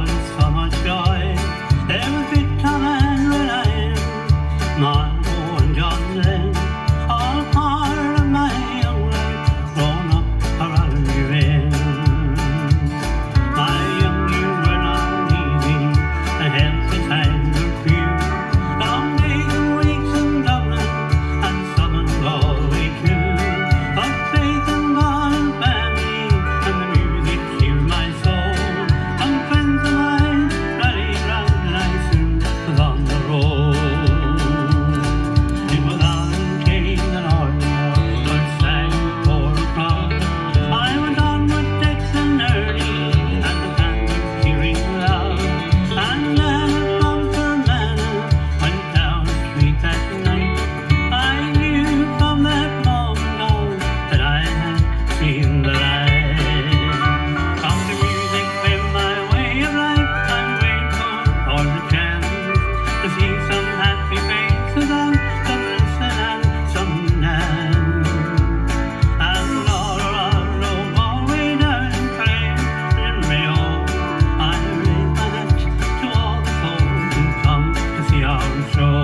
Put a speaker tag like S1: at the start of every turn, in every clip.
S1: was so much joy. There was Victor and Reliant, Margot and John Glenn, all part of my young life, grown up around you in. My young years were not easy, the healthy times were few. Long days and weeks in Dublin, and summer Galway too. But faith in God and family, and the music cheered my soul. Some friends of mine rallied round, and I soon was on the road. It was on came the Northern Lord sang for a crowd. I went on with Dex and Ernie, and the band was cheering loud. And then a bumper man went down the street that night. I knew from that moment on that I had seen the light. From the music came my way of life. I'm grateful for the chance to see some happy faces and some listen and some dance. And all around Galway down in Clare and Mayo, I raise my hat to all the folks who come to see our show.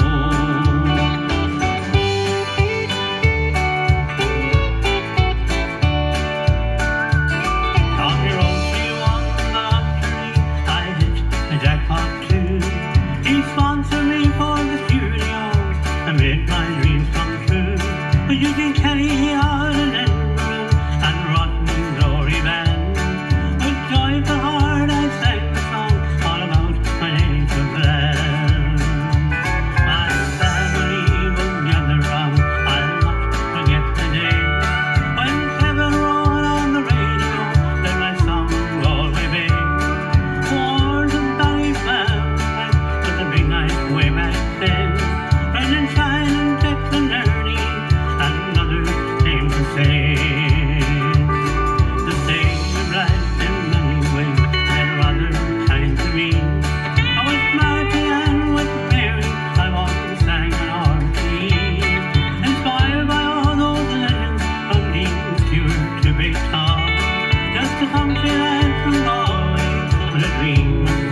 S1: Tommy Roche won the lottery, I hit the jackpot too. He sponsored me for the studio and made my dreams come true. But Eugene Kelly out in Edinburgh and Rotten Glory Band. With joyful heart I sang the song all about my native land. My family will gather round, I'll not forget the day when Kevin rolled on the radio, then my song Galway Bay. Wars of Ballyfam, was a big night way back then. Brendan Shine and Dex and Ernie and others came to sing. The same right in many ways and rather kind to me. I was Marty and with Mary, I often sang an R.T. Inspired by all those legends from Dean Stewart to Big Tom. Just a country lad from Galway with a dream of